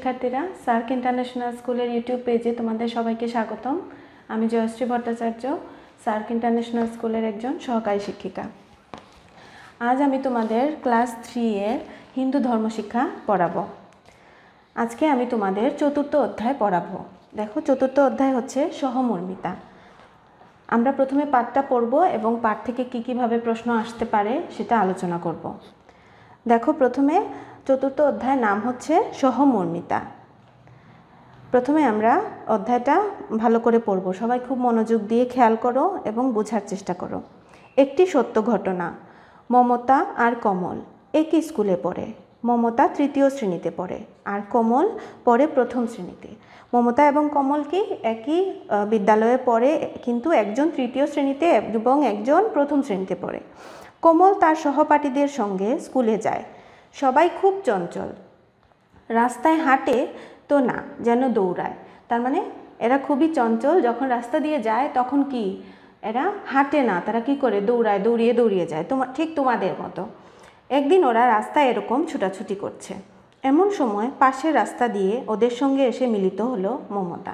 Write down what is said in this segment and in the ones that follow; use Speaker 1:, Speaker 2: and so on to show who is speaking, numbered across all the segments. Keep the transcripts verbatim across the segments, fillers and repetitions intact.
Speaker 1: শিক্ষার্থীরা, SAARC international স্কুলের YouTube পেজে তোমাদের সবাইকে স্বাগতম। আমি জয়শ্রী ভট্টাচার্য, সার্ক ইন্টারন্যাশনাল স্কুলের একজন সহকারী শিক্ষিকা। আজ আমি তোমাদের ক্লাস থ্রি এর হিন্দু ধর্মশিক্ষা পড়াবো। আজকে আমি তোমাদের চতুর্থ অধ্যায় পড়াবো। দেখো, চতুর্থ অধ্যায় হচ্ছে সহমর্মিতা। আমরা প্রথমে পাঠটা পড়ব এবং পাঠ থেকে কী কীভাবে প্রশ্ন আসতে পারে সেটা আলোচনা করব। দেখো, প্রথমে চতুর্থ অধ্যায়ের নাম হচ্ছে সহমর্মিতা। প্রথমে আমরা অধ্যায়টা ভালো করে পড়ব। সবাই খুব মনোযোগ দিয়ে খেয়াল করো এবং বোঝার চেষ্টা করো। একটি সত্য ঘটনা। মমতা আর কমল একই স্কুলে পড়ে। মমতা তৃতীয় শ্রেণীতে পড়ে আর কমল পড়ে প্রথম শ্রেণীতে। মমতা এবং কমল কি একই বিদ্যালয়ে পড়ে, কিন্তু একজন তৃতীয় শ্রেণীতে এবং একজন প্রথম শ্রেণীতে পড়ে। কমল তার সহপাঠীদের সঙ্গে স্কুলে যায়। সবাই খুব চঞ্চল, রাস্তায় হাঁটে তো না, যেন দৌড়ায়। তার মানে এরা খুবই চঞ্চল, যখন রাস্তা দিয়ে যায় তখন কি এরা হাঁটে না, তারা কি করে দৌড়ায়, দৌড়িয়ে দৌড়িয়ে যায়, তোমার ঠিক তোমাদের মতো। একদিন ওরা রাস্তায় এরকম ছুটাছুটি করছে। এমন সময় পাশের রাস্তা দিয়ে ওদের সঙ্গে এসে মিলিত হলো মমতা।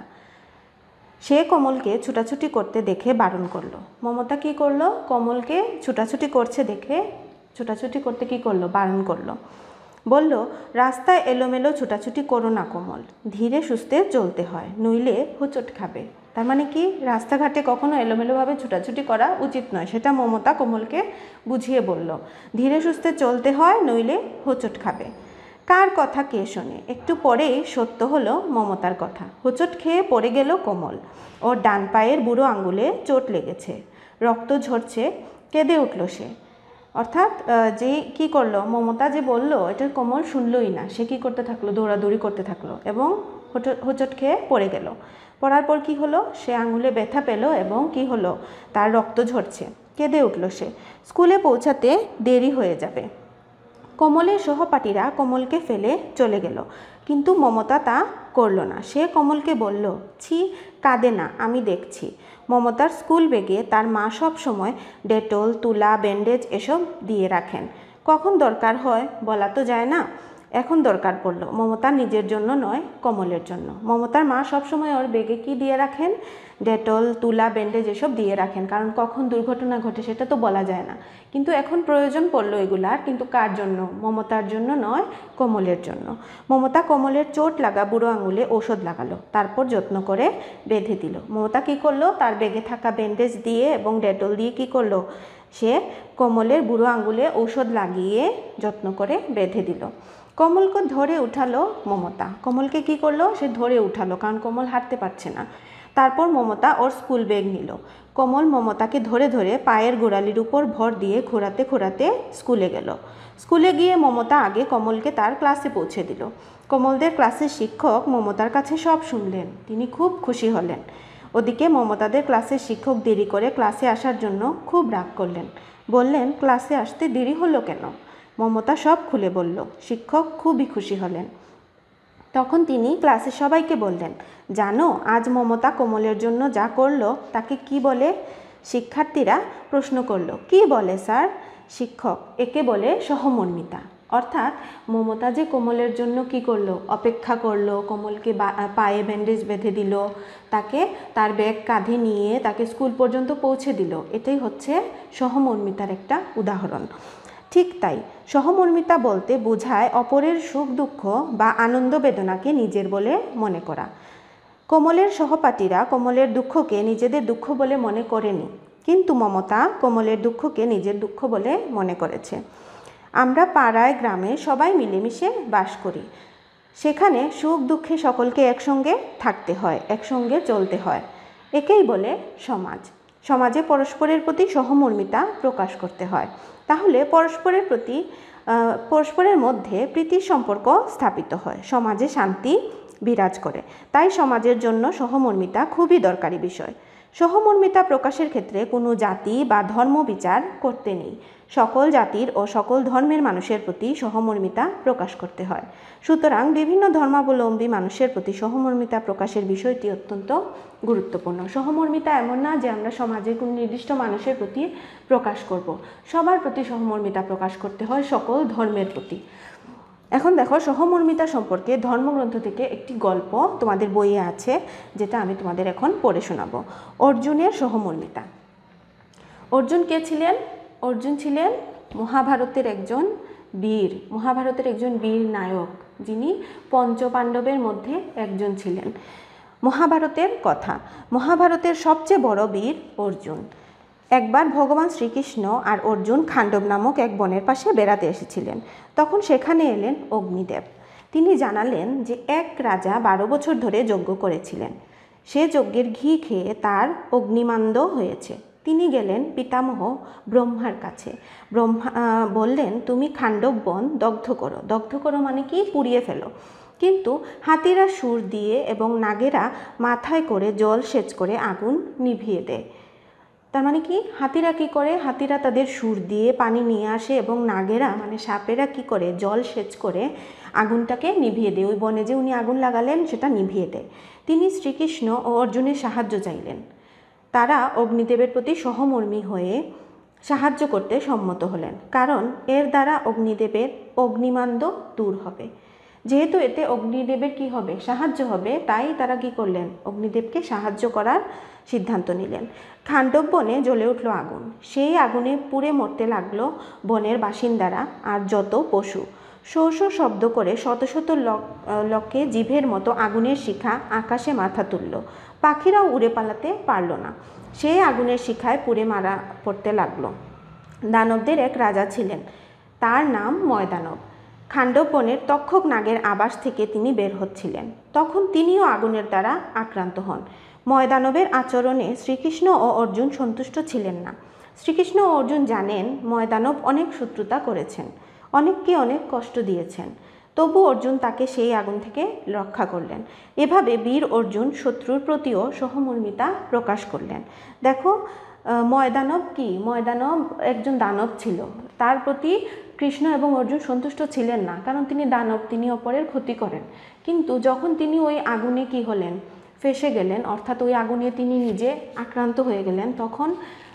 Speaker 1: সে কমলকে ছুটাছুটি করতে দেখে বারণ করলো। মমতা কি করলো? কমলকে ছুটাছুটি করছে দেখে ছুটাছুটি করতে কি করলো? বারণ করলো। বলল, রাস্তায় এলোমেলো ছুটাছুটি করো না কমল, ধীরে সুস্থে চলতে হয়, নইলে হোঁচট খাবে। তার মানে কি, রাস্তাঘাটে কখনো এলোমেলোভাবে ছুটাছুটি করা উচিত নয়, সেটা মমতা কমলকে বুঝিয়ে বলল। ধীরে সুস্থে চলতে হয়, নইলে হোঁচট খাবে। কার কথা কে শোনে? একটু পরেই সত্য হলো মমতার কথা। হোঁচট খেয়ে পড়ে গেল কমল। ওর ডান পায়ের বুড়ো আঙ্গুলে চোট লেগেছে, রক্ত ঝরছে। কেঁদে উঠল সে। অর্থাৎ যে কি করলো, মমতা যে বলল এটা কমল শুনলই না। সে কি করতে থাকলো? দৌড়াদৌড়ি করতে থাকলো এবং হোঁচট খেয়ে পড়ে গেল। পড়ার পর কি হলো? সে আঙুলে ব্যথা পেল এবং কি হলো, তার রক্ত ঝরছে। কেঁদে উঠল সে। স্কুলে পৌঁছাতে দেরি হয়ে যাবে। কমলের সহপাঠীরা কমলকে ফেলে চলে গেল, কিন্তু মমতা তা করল না। সে কমলকে বলল, ছি, কাঁদে না, আমি দেখছি। মমতার স্কুল ব্যাগে তার মা সব সময় ডেটল, তুলা, ব্যান্ডেজ এসব দিয়ে রাখেন। কখন দরকার হয় বলা তো যায় না। এখন দরকার পড়ল। মমতার নিজের জন্য নয়, কমলের জন্য। মমতার মা সবসময় ওর ব্যাগে কি দিয়ে রাখেন? ডেটল, তুলা, ব্যান্ডেজ এসব দিয়ে রাখেন, কারণ কখন দুর্ঘটনা ঘটে সেটা তো বলা যায় না। কিন্তু এখন প্রয়োজন পড়লো এগুলার, কিন্তু কার জন্য? মমতার জন্য নয়, কমলের জন্য। মমতা কমলের চোট লাগা বুড়ো আঙুলে ঔষধ লাগালো, তারপর যত্ন করে বেঁধে দিল। মমতা কি করলো? তার ব্যাগে থাকা ব্যান্ডেজ দিয়ে এবং ডেটল দিয়ে কি করলো? সে কমলের বুড়ো আঙুলে ঔষধ লাগিয়ে যত্ন করে বেঁধে দিল। কমলকে ধরে উঠালো মমতা। কমলকে কি করলো? সে ধরে উঠালো, কারণ কমল হাঁটতে পারছে না। তারপর মমতা ওর স্কুল ব্যাগ নিল। কমল মমতাকে ধরে ধরে পায়ের গোড়ালির উপর ভর দিয়ে ঘোরাতে ঘোরাতে স্কুলে গেল। স্কুলে গিয়ে মমতা আগে কমলকে তার ক্লাসে পৌঁছে দিল। কমলদের ক্লাসের শিক্ষক মমতার কাছে সব শুনলেন। তিনি খুব খুশি হলেন। ওদিকে মমতাদের ক্লাসের শিক্ষক দেরি করে ক্লাসে আসার জন্য খুব রাগ করলেন। বললেন, ক্লাসে আসতে দেরি হলো কেন? মমতা সব খুলে বলল। শিক্ষক খুবই খুশি হলেন। তখন তিনি ক্লাসের সবাইকে বললেন, জানো আজ মমতা কমলের জন্য যা করলো তাকে কি বলে? শিক্ষার্থীরা প্রশ্ন করলো, কি বলে স্যার? শিক্ষক, একে বলে সহমর্মিতা। অর্থাৎ মমতা যে কমলের জন্য কি করলো? অপেক্ষা করলো, কমলকে পায়ে ব্যান্ডেজ বেঁধে দিল, তাকে তার ব্যাগ কাঁধে নিয়ে তাকে স্কুল পর্যন্ত পৌঁছে দিল, এটাই হচ্ছে সহমর্মিতার একটা উদাহরণ। ঠিক তাই, সহমর্মিতা বলতে বোঝায় অপরের সুখ দুঃখ বা আনন্দ বেদনাকে নিজের বলে মনে করা। কমলের সহপাঠীরা কমলের দুঃখকে নিজেদের দুঃখ বলে মনে করেনি, কিন্তু মমতা কমলের দুঃখকে নিজের দুঃখ বলে মনে করেছে। আমরা পাড়ায় গ্রামে সবাই মিলেমিশে বাস করি। সেখানে সুখ দুঃখে সকলকে একসঙ্গে থাকতে হয়, একসঙ্গে চলতে হয়। একেই বলে সমাজ। সমাজে পরস্পরের প্রতি সহমর্মিতা প্রকাশ করতে হয়। তাহলে পরস্পরের প্রতি পরস্পরের মধ্যে প্রীতির সম্পর্ক স্থাপিত হয়, সমাজে শান্তি বিরাজ করে। তাই সমাজের জন্য সহমর্মিতা খুবই দরকারি বিষয়। সহমর্মিতা প্রকাশের ক্ষেত্রে কোনো জাতি বা ধর্ম বিচার করতে নেই। সকল জাতির ও সকল ধর্মের মানুষের প্রতি সহমর্মিতা প্রকাশ করতে হয়। সুতরাং বিভিন্ন ধর্মাবলম্বী মানুষের প্রতি সহমর্মিতা প্রকাশের বিষয়টি অত্যন্ত গুরুত্বপূর্ণ। সহমর্মিতা এমন না যে আমরা সমাজের কোনো নির্দিষ্ট মানুষের প্রতি প্রকাশ করব। সবার প্রতি সহমর্মিতা প্রকাশ করতে হয়, সকল ধর্মের প্রতি। এখন দেখো, সহমর্মিতা সম্পর্কে ধর্মগ্রন্থ থেকে একটি গল্প তোমাদের বইয়ে আছে, যেটা আমি তোমাদের এখন পড়ে শোনাবো। অর্জুনের সহমর্মিতা। অর্জুন কে ছিলেন? অর্জুন ছিলেন মহাভারতের একজন বীর, মহাভারতের একজন বীর নায়ক, যিনি পঞ্চপাণ্ডবের মধ্যে একজন ছিলেন। মহাভারতের কথা, মহাভারতের সবচেয়ে বড় বীর অর্জুন। একবার ভগবান শ্রীকৃষ্ণ আর অর্জুন খাণ্ডব নামক এক বনের পাশে বেড়াতে এসেছিলেন। তখন সেখানে এলেন অগ্নিদেব। তিনি জানালেন যে এক রাজা বারো বছর ধরে যজ্ঞ করেছিলেন, সে যজ্ঞের ঘি খেয়ে তার অগ্নিমান্দ হয়েছে। তিনি গেলেন পিতামহ ব্রহ্মার কাছে। ব্রহ্মা বললেন, তুমি খাণ্ডব বন দগ্ধ করো। দগ্ধ করো মানে কি? পুড়িয়ে ফেলো। কিন্তু হাতিরা সুর দিয়ে এবং নাগেরা মাথায় করে জল সেচ করে আগুন নিভিয়ে দেয়। তার মানে কি? হাতিরা কি করে? হাতিরা তাদের সুর দিয়ে পানি নিয়ে আসে এবং নাগেরা মানে সাপেরা কি করে? জল সেচ করে আগুনটাকে নিভিয়ে দেয়। ওই বনে যে উনি আগুন লাগালেন সেটা নিভিয়ে দেয়। তিনি শ্রীকৃষ্ণ ও অর্জুনের সাহায্য চাইলেন। তারা অগ্নিদেবের প্রতি সহমর্মী হয়ে সাহায্য করতে সম্মত হলেন, কারণ এর দ্বারা অগ্নিদেবের অগ্নিমান্দ দূর হবে। যেহেতু এতে অগ্নিদেবের কি হবে? সাহায্য হবে, তাই তারা কি করলেন? অগ্নিদেবকে সাহায্য করার সিদ্ধান্ত নিলেন। খাণ্ডব বনে জ্বলে উঠল আগুন। সেই আগুনে পুড়ে মরতে লাগলো বনের বাসিন্দারা আর যত পশু। শো শো শব্দ করে শত শত লকে জিভের মতো আগুনের শিখা আকাশে মাথা তুলল। পাখিরাও উড়ে পালাতে পারল না। সেই আগুনের শিখায় পুড়ে মারা পড়তে লাগলো। দানবদের এক রাজা ছিলেন, তার নাম ময়দানব। খাণ্ডব বনের তক্ষক নাগের আবাস থেকে তিনি বের হচ্ছিলেন। তখন তিনিও আগুনের দ্বারা আক্রান্ত হন। ময়দানবের আচরণে শ্রীকৃষ্ণ ও অর্জুন সন্তুষ্ট ছিলেন না। শ্রীকৃষ্ণ ও অর্জুন জানেন ময়দানব অনেক শত্রুতা করেছেন, অনেককে অনেক কষ্ট দিয়েছেন। তবু অর্জুন তাকে সেই আগুন থেকে রক্ষা করলেন। এভাবে বীর অর্জুন শত্রুর প্রতিও সহমর্মিতা প্রকাশ করলেন। দেখো, ময়দানব কি? ময়দানব একজন দানব ছিল। তার প্রতি কৃষ্ণ এবং অর্জুন সন্তুষ্ট ছিলেন না, কারণ তিনি দানব, তিনি অপরের ক্ষতি করেন। কিন্তু যখন তিনি ওই আগুনে কি হলেন? ফেসে গেলেন, অর্থাৎ ওই আগুনে তিনি নিজে আক্রান্ত হয়ে গেলেন, তখন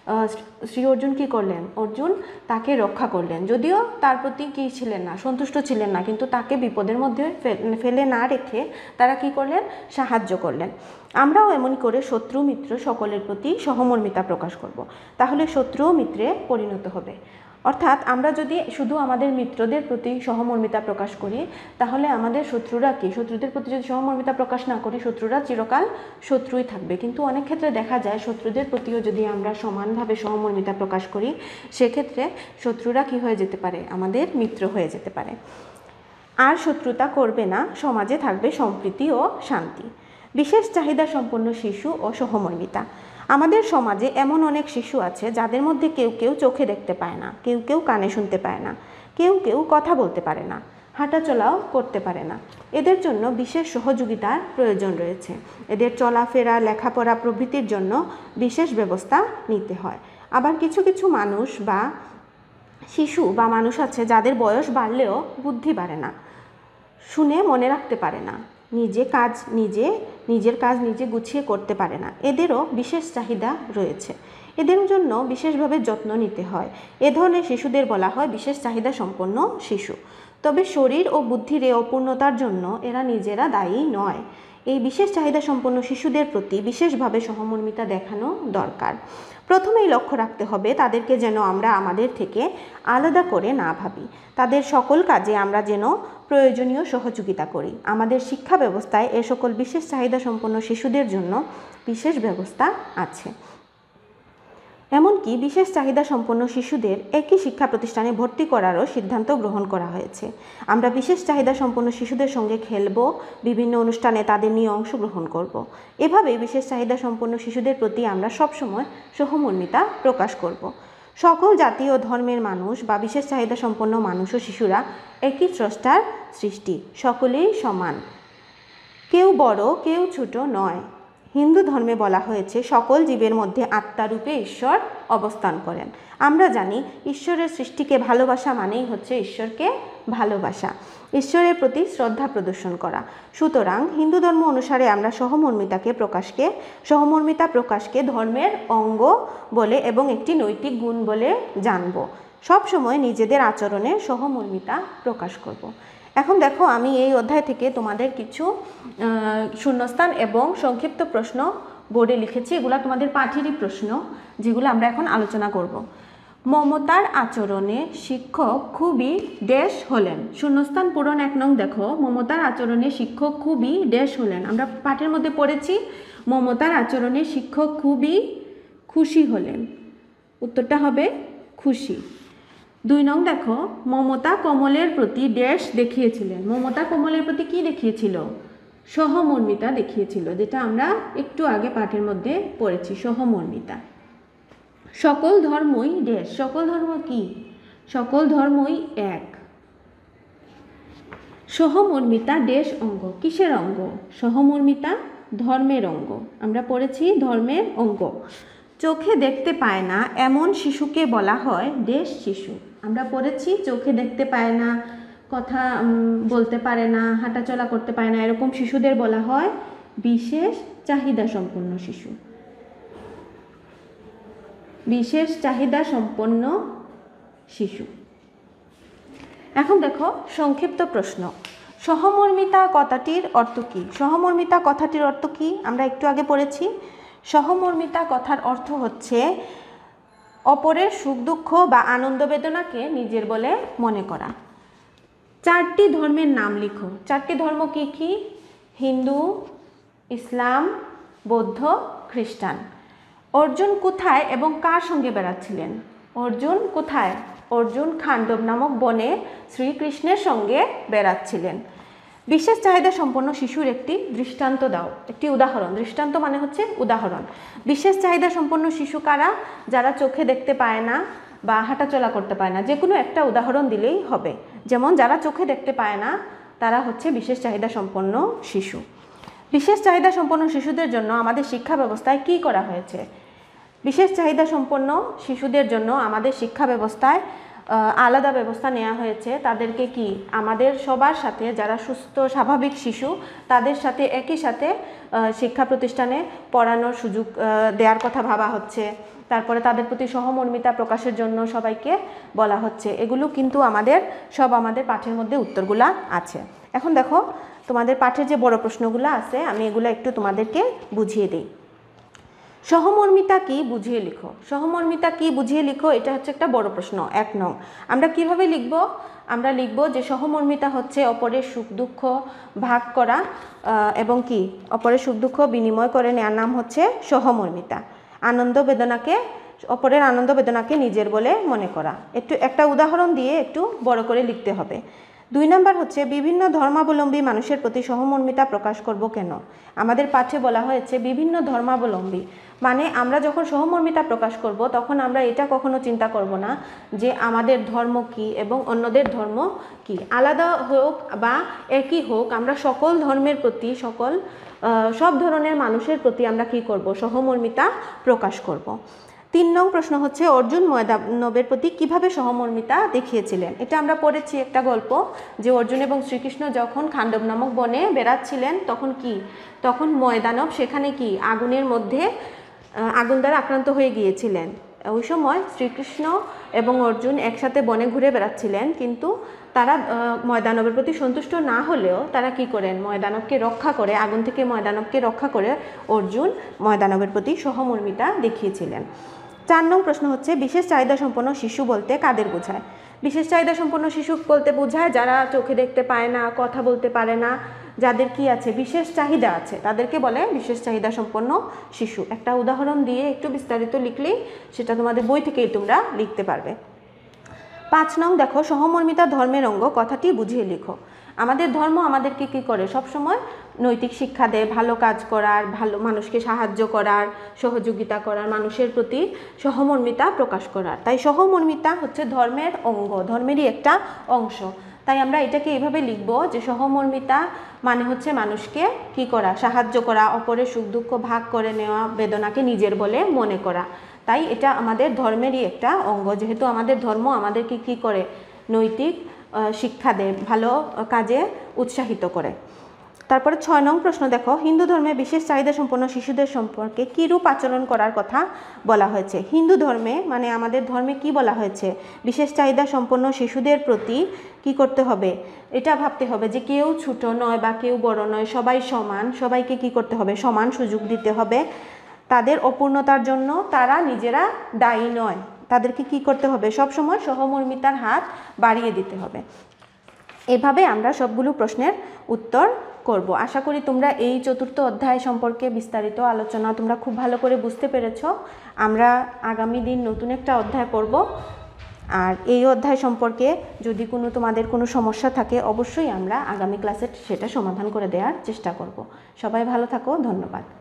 Speaker 1: শ্রী অর্জুন কি করলেন? অর্জুন তাকে রক্ষা করলেন। যদিও তার প্রতি কি ছিলেন না? সন্তুষ্ট ছিলেন না, কিন্তু তাকে বিপদের মধ্যে ফেলে না রেখে তারা কি করলেন? সাহায্য করলেন। আমরাও এমন করে শত্রু মিত্র সকলের প্রতি সহমর্মিতা প্রকাশ করব, তাহলে শত্রু মিত্রে পরিণত হবে। অর্থাৎ আমরা যদি শুধু আমাদের মিত্রদের প্রতি সহমর্মিতা প্রকাশ করি, তাহলে আমাদের শত্রুরা কি? শত্রুদের প্রতি যদি সহমর্মিতা প্রকাশ না করি, শত্রুরা চিরকাল শত্রুই থাকবে। কিন্তু অনেক ক্ষেত্রে দেখা যায় শত্রুদের প্রতিও যদি আমরা সমানভাবে সহমর্মিতা প্রকাশ করি, সেক্ষেত্রে শত্রুরা কি হয়ে যেতে পারে? আমাদের মিত্র হয়ে যেতে পারে। আর শত্রুতা করবে না, সমাজে থাকবে সম্প্রীতি ও শান্তি। বিশেষ চাহিদা সম্পন্ন শিশু ও সহমর্মিতা। আমাদের সমাজে এমন অনেক শিশু আছে যাদের মধ্যে কেউ কেউ চোখে দেখতে পায় না, কেউ কেউ কানে শুনতে পায় না, কেউ কেউ কথা বলতে পারে না, হাঁটাচলাও করতে পারে না। এদের জন্য বিশেষ সহযোগিতার প্রয়োজন রয়েছে। এদের চলাফেরা, লেখাপড়া প্রভৃতির জন্য বিশেষ ব্যবস্থা নিতে হয়। আবার কিছু কিছু মানুষ বা শিশু বা মানুষ আছে যাদের বয়স বাড়লেও বুদ্ধি বাড়ে না, শুনে মনে রাখতে পারে না, নিজে কাজ নিজে নিজের কাজ নিজে গুছিয়ে করতে পারে না। এদেরও বিশেষ চাহিদা রয়েছে। এদের জন্য বিশেষভাবে যত্ন নিতে হয়। এ ধরনের শিশুদের বলা হয় বিশেষ চাহিদা সম্পন্ন শিশু। তবে শরীর ও বুদ্ধির এই অপূর্ণতার জন্য এরা নিজেরা দায়ী নয়। এই বিশেষ চাহিদা সম্পন্ন শিশুদের প্রতি বিশেষভাবে সহমর্মিতা দেখানো দরকার। প্রথমেই লক্ষ্য রাখতে হবে তাদেরকে যেন আমরা আমাদের থেকে আলাদা করে না ভাবি। তাদের সকল কাজে আমরা যেন প্রয়োজনীয় সহযোগিতা করি। আমাদের শিক্ষা ব্যবস্থায় এ সকল বিশেষ চাহিদা সম্পন্ন শিশুদের জন্য বিশেষ ব্যবস্থা আছে। এমনকি বিশেষ চাহিদা সম্পন্ন শিশুদের একই শিক্ষা প্রতিষ্ঠানে ভর্তি করারও সিদ্ধান্ত গ্রহণ করা হয়েছে। আমরা বিশেষ চাহিদা সম্পন্ন শিশুদের সঙ্গে খেলব, বিভিন্ন অনুষ্ঠানে তাদের নিয়ে অংশগ্রহণ করব। এভাবে বিশেষ চাহিদা সম্পন্ন শিশুদের প্রতি আমরা সবসময় সহমর্মিতা প্রকাশ করব। সকল জাতি ও ধর্মের মানুষ বা বিশেষ চাহিদা সম্পন্ন মানুষ ও শিশুরা একই স্রষ্টার সৃষ্টি, সকলেই সমান, কেউ বড় কেউ ছোট নয়। হিন্দু ধর্মে বলা হয়েছে সকল জীবের মধ্যে আত্মারূপে ঈশ্বর অবস্থান করেন। আমরা জানি ঈশ্বরের সৃষ্টিকে ভালোবাসা মানেই হচ্ছে ঈশ্বরকে ভালোবাসা, ঈশ্বরের প্রতি শ্রদ্ধা প্রদর্শন করা। সুতরাং হিন্দু ধর্ম অনুসারে আমরা সহমর্মিতাকে প্রকাশকে সহমর্মিতা প্রকাশকে ধর্মের অঙ্গ বলে এবং একটি নৈতিক গুণ বলে জানব। সব সময় নিজেদের আচরণে সহমর্মিতা প্রকাশ করব। এখন দেখো আমি এই অধ্যায় থেকে তোমাদের কিছু শূন্যস্থান এবং সংক্ষিপ্ত প্রশ্ন বোর্ডে লিখেছি। এগুলো তোমাদের পাঠেরই প্রশ্ন, যেগুলো আমরা এখন আলোচনা করব। মমতার আচরণে শিক্ষক খুবই ড্যাশ হলেন। শূন্যস্থান পূরণ এক নং দেখো, মমতার আচরণে শিক্ষক খুবই ড্যাশ হলেন। আমরা পাঠের মধ্যে পড়েছি মমতার আচরণে শিক্ষক খুবই খুশি হলেন। উত্তরটা হবে খুশি। দুই নং দেখো, মমতা কমলের প্রতি ড্যাশ দেখিয়েছিলেন। মমতা কমলের প্রতি কি দেখিয়েছিল? সহমর্মিতা দেখিয়েছিল, যেটা আমরা একটু আগে পাঠের মধ্যে পড়েছি, সহমর্মিতা। সকল ধর্মই ড্যাশ, সকল ধর্ম কি? সকল ধর্মই এক। সহমর্মিতা ড্যাশ অঙ্গ, কিসের অঙ্গ? সহমর্মিতা ধর্মের অঙ্গ, আমরা পড়েছি ধর্মের অঙ্গ। চোখে দেখতে পায় না এমন শিশুকে বলা হয় ড্যাশ শিশু। আমরা পড়েছি চোখে দেখতে পায় না, কথা বলতে পারে না, হাঁটাচলা করতে পারে না, এরকম শিশুদের বলা হয় বিশেষ চাহিদা সম্পন্ন শিশু। বিশেষ চাহিদা সম্পন্ন শিশু। এখন দেখো সংক্ষিপ্ত প্রশ্ন। সহমর্মিতা কথাটির অর্থ কি? সহমর্মিতা কথাটির অর্থ কি আমরা একটু আগে পড়েছি। সহমর্মিতা কথার অর্থ হচ্ছে অপরের সুখ দুঃখ বা আনন্দ বেদনাকে নিজের বলে মনে করা। চারটি ধর্মের নাম লিখো। চারটি ধর্ম কি কি? হিন্দু, ইসলাম, বৌদ্ধ, খ্রিস্টান। অর্জুন কোথায় এবং কার সঙ্গে বেড়াচ্ছিলেন? অর্জুন কোথায়? অর্জুন খান্ডব নামক বনে শ্রীকৃষ্ণের সঙ্গে বেড়াচ্ছিলেন। বিশেষ চাহিদা সম্পন্ন শিশুর একটি দৃষ্টান্ত দাও, একটি উদাহরণ। দৃষ্টান্ত মানে হচ্ছে উদাহরণ। বিশেষ চাহিদা সম্পন্ন শিশু কারা? যারা চোখে দেখতে পায় না বা হাঁটাচলা করতে পায় না, যে কোনো একটা উদাহরণ দিলেই হবে। যেমন যারা চোখে দেখতে পায় না তারা হচ্ছে বিশেষ চাহিদা সম্পন্ন শিশু। বিশেষ চাহিদা সম্পন্ন শিশুদের জন্য আমাদের শিক্ষা ব্যবস্থায় কি করা হয়েছে? বিশেষ চাহিদা সম্পন্ন শিশুদের জন্য আমাদের শিক্ষা ব্যবস্থায় আলাদা ব্যবস্থা নেওয়া হয়েছে। তাদেরকে কি আমাদের সবার সাথে, যারা সুস্থ স্বাভাবিক শিশু তাদের সাথে একই সাথে শিক্ষা প্রতিষ্ঠানে পড়ানোর সুযোগ দেওয়ার কথা ভাবা হচ্ছে। তারপরে তাদের প্রতি সহমর্মিতা প্রকাশের জন্য সবাইকে বলা হচ্ছে। এগুলো কিন্তু আমাদের সব আমাদের পাঠের মধ্যে উত্তরগুলা আছে। এখন দেখো তোমাদের পাঠের যে বড় প্রশ্নগুলো আছে আমি এগুলো একটু তোমাদেরকে বুঝিয়ে দিই। সহমর্মিতা কি বুঝিয়ে লিখো। সহমর্মিতা কি বুঝিয়ে লিখো, এটা হচ্ছে একটা বড় প্রশ্ন। এক নং আমরা কিভাবে লিখব? আমরা লিখব যে সহমর্মিতা হচ্ছে অপরের সুখ দুঃখ ভাগ করা এবং কি অপরের সুখ দুঃখ বিনিময় করে নেওয়ার নাম হচ্ছে সহমর্মিতা। আনন্দ বেদনাকে, অপরের আনন্দ বেদনাকে নিজের বলে মনে করা। একটু একটা উদাহরণ দিয়ে একটু বড় করে লিখতে হবে। দুই নাম্বার হচ্ছে বিভিন্ন ধর্মাবলম্বী মানুষের প্রতি সহমর্মিতা প্রকাশ করব কেন? আমাদের পাঠে বলা হয়েছে বিভিন্ন ধর্মাবলম্বী, মানে আমরা যখন সহমর্মিতা প্রকাশ করব তখন আমরা এটা কখনো চিন্তা করব না যে আমাদের ধর্ম কি এবং অন্যদের ধর্ম কি। আলাদা হোক বা একই হোক, আমরা সকল ধর্মের প্রতি, সকল সব ধরনের মানুষের প্রতি আমরা কি করব? সহমর্মিতা প্রকাশ করব। তিন নং প্রশ্ন হচ্ছে অর্জুন ময়দানবের প্রতি কিভাবে সহমর্মিতা দেখিয়েছিলেন? এটা আমরা পড়েছি একটা গল্প, যে অর্জুন এবং শ্রীকৃষ্ণ যখন খান্ডব নামক বনে বেড়াচ্ছিলেন তখন কি, তখন ময়দানব সেখানে কি আগুনের মধ্যে আগুন দ্বারা আক্রান্ত হয়ে গিয়েছিলেন। ওই সময় শ্রীকৃষ্ণ এবং অর্জুন একসাথে বনে ঘুরে বেড়াচ্ছিলেন, কিন্তু তারা ময়দানবের প্রতি সন্তুষ্ট না হলেও তারা কি করেন? ময়দানবকে রক্ষা করে, আগুন থেকে ময়দানবকে রক্ষা করে অর্জুন ময়দানবের প্রতি সহমর্মিতা দেখিয়েছিলেন। চার নং প্রশ্ন হচ্ছে বিশেষ চাহিদা সম্পন্ন শিশু বলতে কাদের বোঝায়? বিশেষ চাহিদা সম্পন্ন শিশু বলতে বোঝায় যারা চোখে দেখতে পায় না, কথা বলতে পারে না, যাদের কি আছে? বিশেষ চাহিদা আছে, তাদেরকে বলে বিশেষ চাহিদা সম্পন্ন শিশু। একটা উদাহরণ দিয়ে একটু বিস্তারিত লিখলেই সেটা তোমাদের বই থেকেই তোমরা লিখতে পারবে। পাঁচ নং দেখো সহমর্মিতা ধর্মের অঙ্গ, কথাটি বুঝিয়ে লিখো। আমাদের ধর্ম আমাদেরকে কি করে? সবসময় নৈতিক শিক্ষা দেয়, ভালো কাজ করার, ভালো মানুষকে সাহায্য করার, সহযোগিতা করার, মানুষের প্রতি সহমর্মিতা প্রকাশ করার। তাই সহমর্মিতা হচ্ছে ধর্মের অঙ্গ, ধর্মেরই একটা অংশ। তাই আমরা এটাকে এইভাবে লিখব যে সহমর্মিতা মানে হচ্ছে মানুষকে কি করা? সাহায্য করা, অপরের সুখ দুঃখ ভাগ করে নেওয়া, বেদনাকে নিজের বলে মনে করা। তাই এটা আমাদের ধর্মেরই একটা অঙ্গ, যেহেতু আমাদের ধর্ম আমাদেরকে কি করে? নৈতিক শিক্ষা দেয়, ভালো কাজে উৎসাহিত করে। তারপরে ছয় নং প্রশ্ন দেখো, হিন্দু ধর্মে বিশেষ চাহিদা সম্পন্ন শিশুদের সম্পর্কে কীরূপ আচরণ করার কথা বলা হয়েছে। হিন্দু ধর্মে মানে আমাদের ধর্মে কি বলা হয়েছে, বিশেষ চাহিদা সম্পন্ন শিশুদের প্রতি কি করতে হবে, এটা ভাবতে হবে যে কেউ ছোট নয় বা কেউ বড় নয়, সবাই সমান, সবাইকে কি করতে হবে, সমান সুযোগ দিতে হবে। তাদের অপূর্ণতার জন্য তারা নিজেরা দায়ী নয়, তাদেরকে কি করতে হবে, সবসময় সহমর্মিতার হাত বাড়িয়ে দিতে হবে। এভাবে আমরা সবগুলো প্রশ্নের উত্তর করব। আশা করি তোমরা এই চতুর্থ অধ্যায় সম্পর্কে বিস্তারিত আলোচনা তোমরা খুব ভালো করে বুঝতে পেরেছ। আমরা আগামী দিন নতুন একটা অধ্যায় পড়ব, আর এই অধ্যায় সম্পর্কে যদি কোনো তোমাদের কোনো সমস্যা থাকে অবশ্যই আমরা আগামী ক্লাসে সেটা সমাধান করে দেওয়ার চেষ্টা করব। সবাই ভালো থাকো, ধন্যবাদ।